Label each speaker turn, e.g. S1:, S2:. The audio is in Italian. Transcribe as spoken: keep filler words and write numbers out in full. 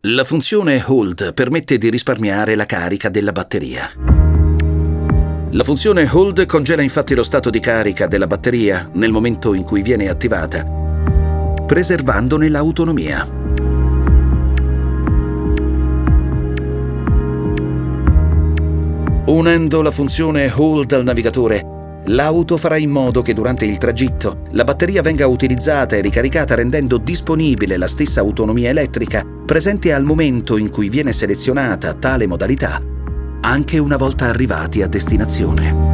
S1: La funzione Hold permette di risparmiare la carica della batteria. La funzione Hold congela infatti lo stato di carica della batteria nel momento in cui viene attivata, preservandone l'autonomia. Unendo la funzione Hold al navigatore, l'auto farà in modo che durante il tragitto la batteria venga utilizzata e ricaricata, rendendo disponibile la stessa autonomia elettrica presente al momento in cui viene selezionata tale modalità, anche una volta arrivati a destinazione.